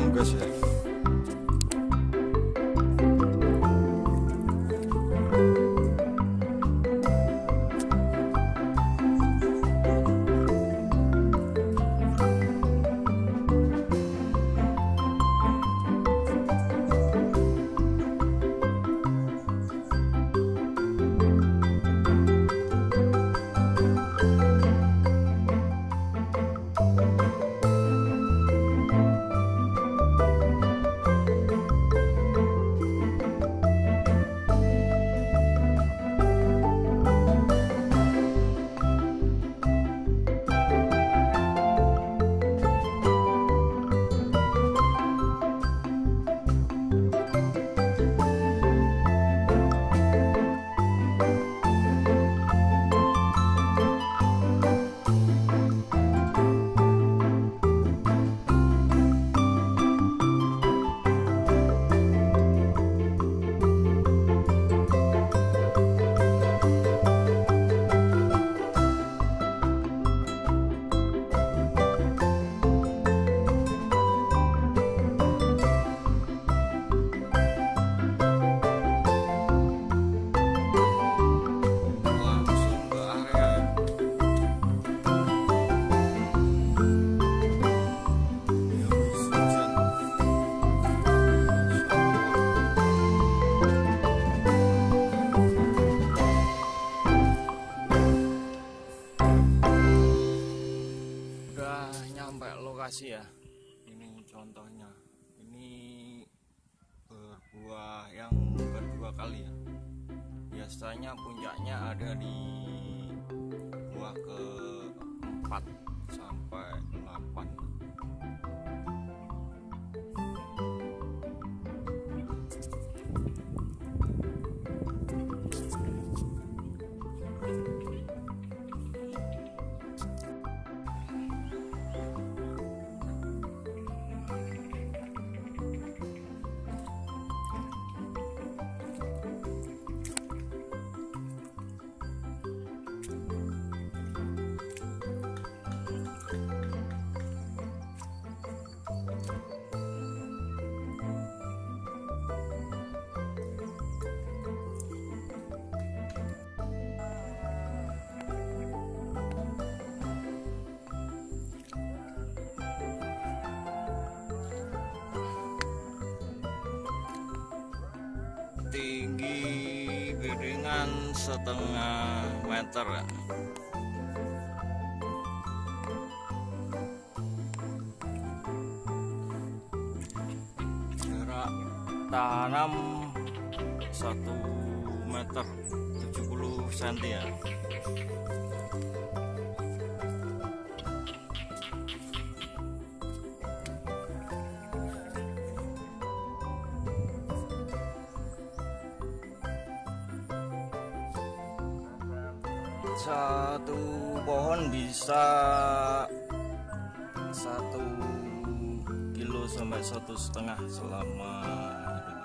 tanam guys ya. Lokasi ya, ini contohnya, ini berbuah yang kedua kali ya. Biasanya puncaknya ada di buah ke-4 sampai 8. Tinggi piringan 1,5 meter ya. Jarak tanam 1 meter 70 cm ya. Satu pohon bisa 1 kilo sampai 1,5 selama hidup.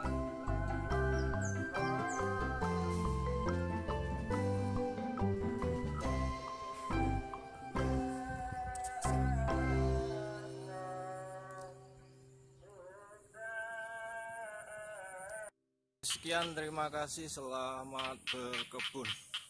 Sekian, terima kasih, selamat berkebun.